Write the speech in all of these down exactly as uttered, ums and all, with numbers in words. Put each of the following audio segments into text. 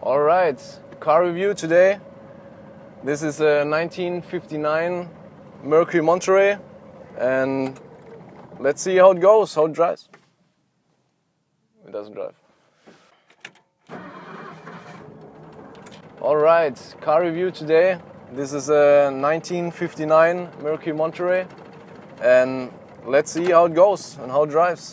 All right, car review today. This is a nineteen fifty-nine Mercury Monterey, and let's see how it goes, how it drives. It doesn't drive. All right, car review today. This is a nineteen fifty-nine Mercury Monterey, and let's see how it goes and how it drives.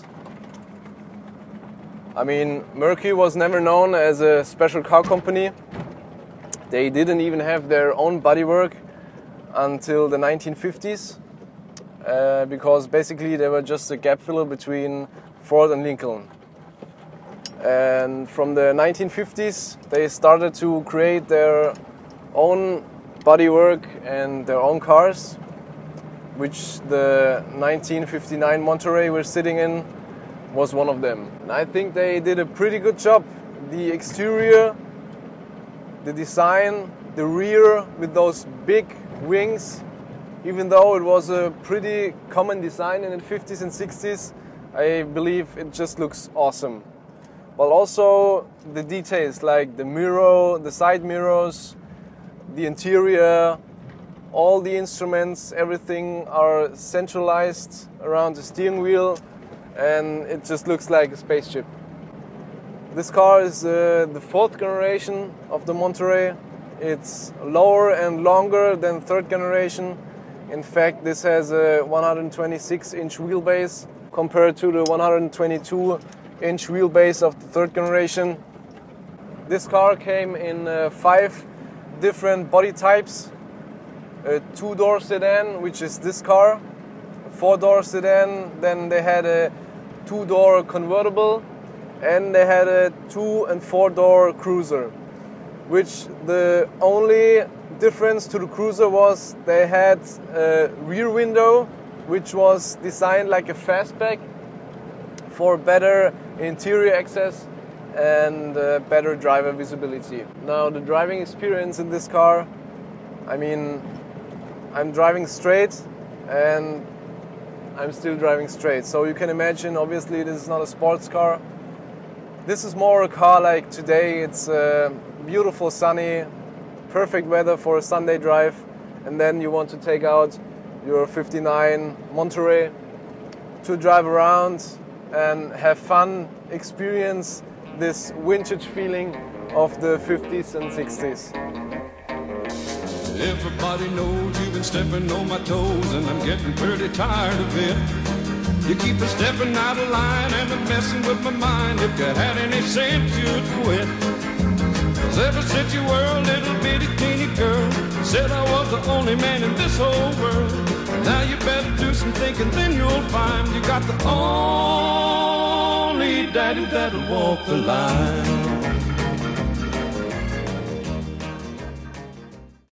I mean, Mercury was never known as a special car company. They didn't even have their own bodywork until the nineteen fifties, uh, because basically they were just a gap filler between Ford and Lincoln. And from the nineteen fifties, they started to create their own bodywork and their own cars, which the nineteen fifty-nine Monterey we're sitting in was one of them. And I think they did a pretty good job. The exterior, the design, the rear with those big wings, even though it was a pretty common design in the fifties and sixties, I believe it just looks awesome. But also the details like the mirror, the side mirrors, the interior, all the instruments, everything are centralized around the steering wheel, and it just looks like a spaceship. This car is uh, the fourth generation of the Monterey. It's lower and longer than third generation. In fact, this has a one hundred twenty-six inch wheelbase compared to the one hundred twenty-two inch wheelbase of the third generation. This car came in uh, five different body types. A two-door sedan, which is this car. A four-door sedan, then they had a two-door convertible, and they had a two and four-door cruiser, which the only difference to the cruiser was they had a rear window which was designed like a fastback for better interior access and uh, better driver visibility. Now the driving experience in this car, I mean, I'm driving straight and I'm still driving straight. So you can imagine, obviously this is not a sports car. This is more a car like today. It's uh, beautiful, sunny, perfect weather for a Sunday drive. And then you want to take out your fifty-nine Monterey to drive around and have fun, experience this vintage feeling of the fifties and sixties. Everybody knows you've been stepping on my toes, and I'm getting pretty tired of it. You keep a stepping out of line and I'm messing with my mind. If you had any sense, you'd quit. 'Cause ever since you were a little bitty teeny girl, said I was the only man in this whole world. Now you better do some thinking, then you'll find you got the only daddy that'll walk the line.